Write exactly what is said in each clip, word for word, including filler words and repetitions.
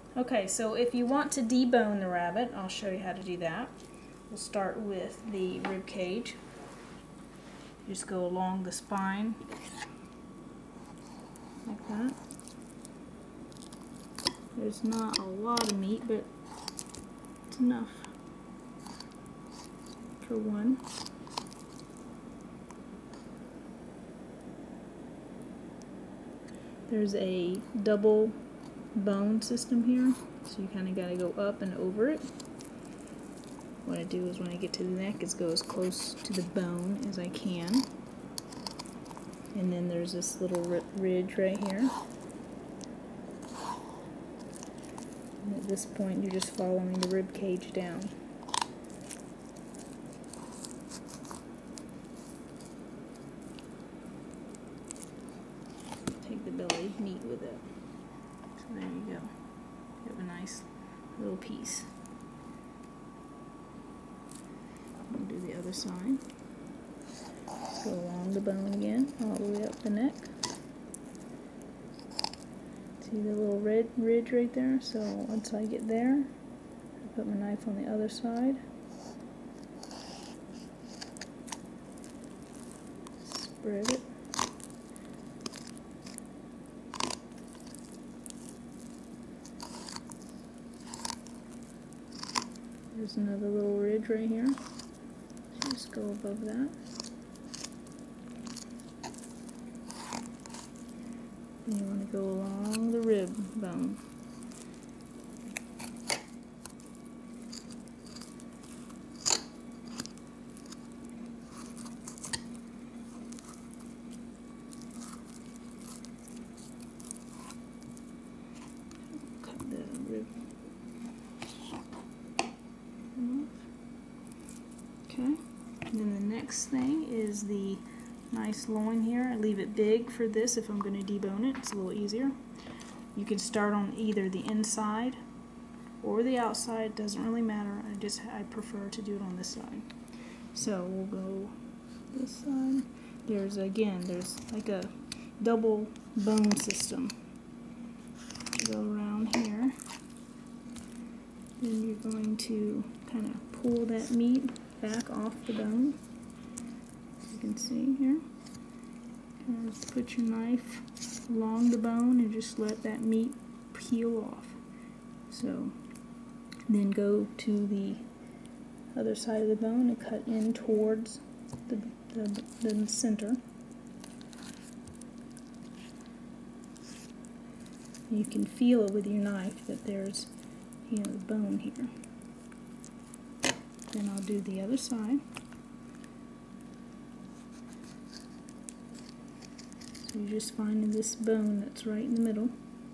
Okay, so if you want to debone the rabbit, I'll show you how to do that. We'll start with the rib cage. Just go along the spine like that. There's not a lot of meat, but it's enough for one. There's a double bone system here, so you kind of got to go up and over it. What I do is when I get to the neck is go as close to the bone as I can. And then there's this little ridge right here. And at this point you're just following the rib cage down. Take the belly meat with it. So there you go. You have a nice little piece. We'll do the other side. Go along the bone again, all the way up the neck. See the little red ridge right there? So once I get there, I put my knife on the other side. Spread it. There's another little ridge right here. Just go above that. And you want to go along the rib bone. Cut the rib off. Okay. And then the next thing is the nice loin here. I leave it big for this if I'm going to debone it. It's a little easier. You can start on either the inside or the outside. Doesn't really matter. I just I prefer to do it on this side. So we'll go this side. There's again there's like a double bone system. Go around here. Then you're going to kind of pull that meat back off the bone. You can see here. And just put your knife along the bone and just let that meat peel off. So then go to the other side of the bone and cut in towards the, the, the center. You can feel it with your knife that there's, you know, the bone here. Then I'll do the other side. So you're just finding this bone that's right in the middle.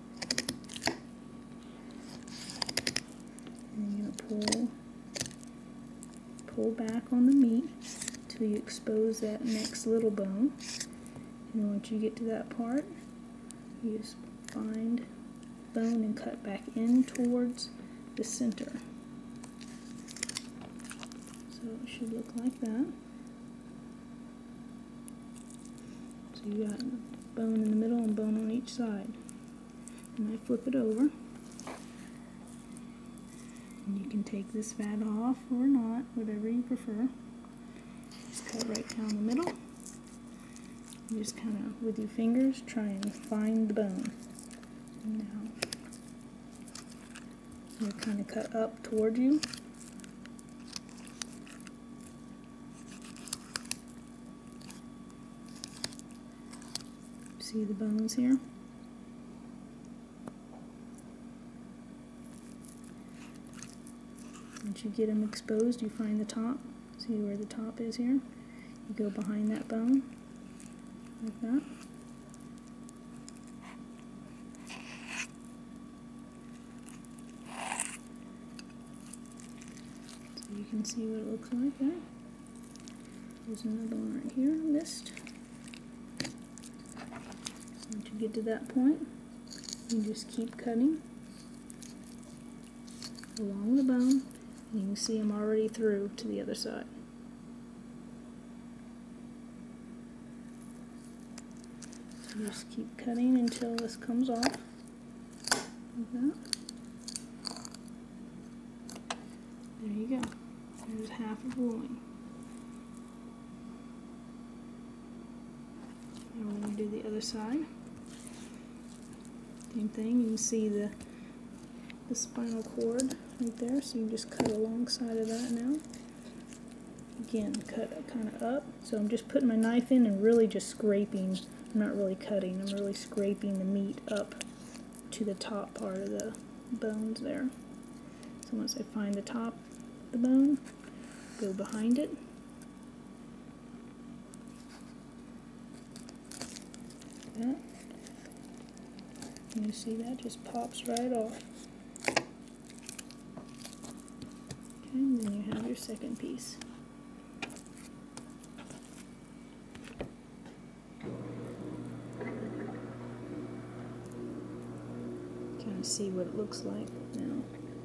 And you're going to pull, pull back on the meat until you expose that next little bone. And once you get to that part, you just find bone and cut back in towards the center. So it should look like that. So you got bone in the middle and bone on each side. And I flip it over. And you can take this fat off or not, whatever you prefer. Just cut right down the middle. You just kind of, with your fingers, try and find the bone. And now, you kind of cut up toward you. See the bones here? Once you get them exposed, you find the top. See where the top is here? You go behind that bone, like that. So you can see what it looks like there. There's another one right here, missed. Once you get to that point, you just keep cutting along the bone. You can see them already through to the other side. So you just keep cutting until this comes off, like that. you go. There's half of the loin. Now we're going to do the other side. Same thing, you can see the, the spinal cord right there, so you can just cut alongside of that now. Again, cut kind of up. So I'm just putting my knife in and really just scraping. I'm not really cutting, I'm really scraping the meat up to the top part of the bones there. So once I find the top of the bone, go behind it. Like that. And you see that just pops right off. Okay, and then you have your second piece. Kind of see what it looks like now.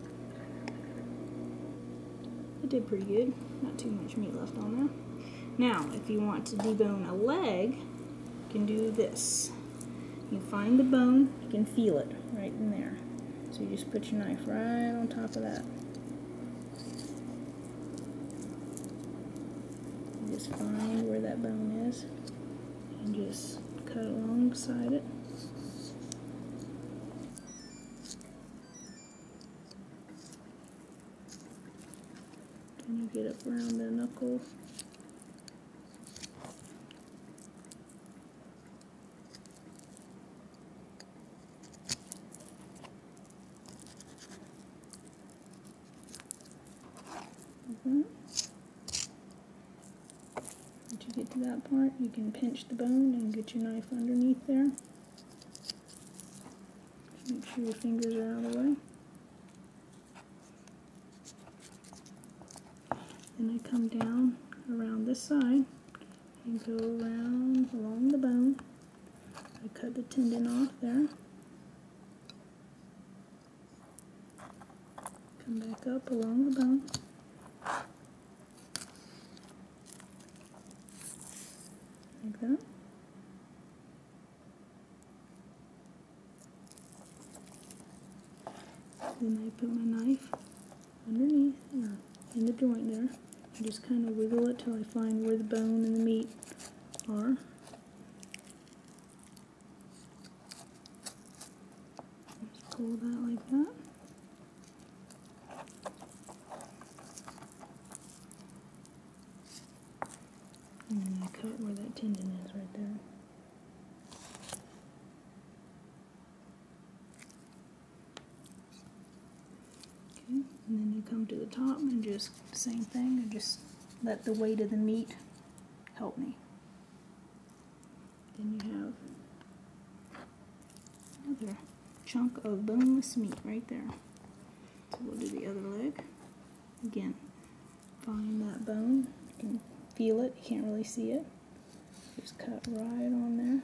It did pretty good. Not too much meat left on there. Now, if you want to debone a leg, you can do this. You find the bone, you can feel it right in there. So you just put your knife right on top of that. You just find where that bone is and just cut alongside it. Then you get up around the knuckle. Mm-hmm. Once you get to that part, you can pinch the bone and get your knife underneath there. Just make sure your fingers are out of the way. Then I come down around this side and go around along the bone. I cut the tendon off there. Come back up along the bone. Like that. Then I put my knife underneath, or in the joint there. I just kind of wiggle it till I find where the bone and the meat are. Just pull that like that. And then I cut where that tendon is right there. Okay, and then you come to the top and just same thing, and just let the weight of the meat help me. Then you have another chunk of boneless meat right there. So we'll do the other leg. Again, find that bone. You can feel it, you can't really see it. Just cut right on there.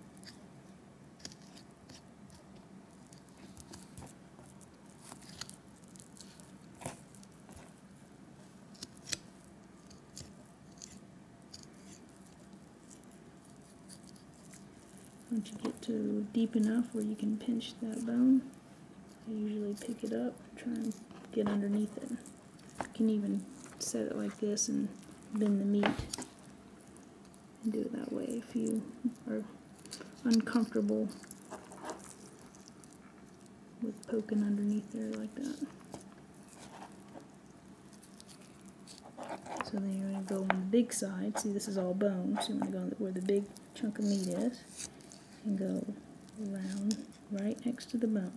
Once you get to deep enough where you can pinch that bone, I usually pick it up, try and get underneath it. You can even set it like this and bend the meat and do it that way if you are uncomfortable with poking underneath there like that. So then you're going to go on the big side. See, this is all bone, so you want to go where the big chunk of meat is and go around right next to the bone.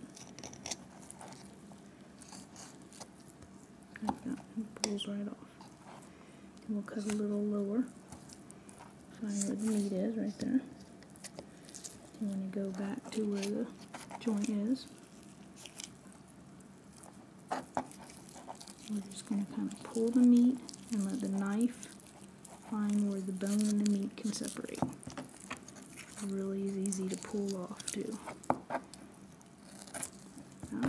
Like that. It pulls right off. And we'll cut a little lower. Find where the meat is right there. You want to go back to where the joint is. We're just going to kind of pull the meat and let the knife find where the bone and the meat can separate. It really is easy to pull off too. Now,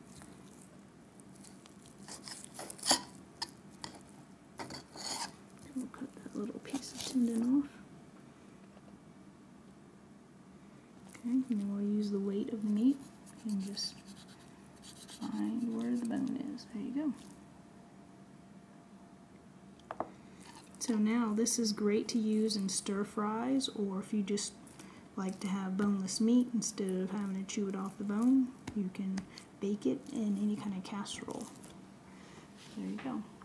we'll cut that little piece of tendon off. Okay, and then we'll use the weight of the meat and just find where the bone is. There you go. So now this is great to use in stir fries, or if you just like to have boneless meat instead of having to chew it off the bone, you can bake it in any kind of casserole. There you go.